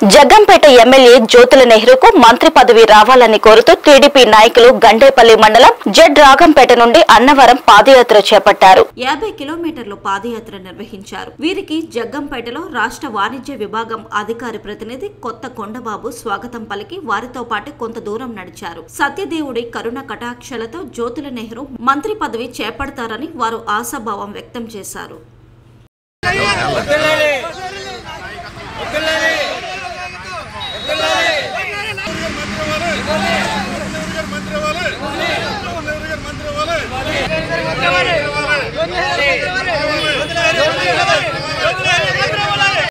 Jaggampeta MLA Jyothula నెహ్రూకు మంత్రి పదవి రావాలని కోరుతూ టీడీపీ నాయకులు గండేపల్లి మండలం జడ్ రాగంపేట నుండి అన్నవరం పాదయాత్ర చేపట్టారు. 50 కిలోమీటర్ల పాదయాత్ర నిర్వహించారు. వీరికి జగ్గంపేటలో రాష్ట్ర వాణిజ్య విభాగం అధికారి ప్రతినిధి కొత్త కొండబాబు స్వాగతం పలికి వారితో పాటు కొంత దూరం నడిచారు. సత్యదేవుడి కరుణ కటాక్షలతో జ్యోతుల నెహ్రూ మంత్రి పదవి చేపడతారని వారు ఆశాభావం వ్యక్తం చేశారు.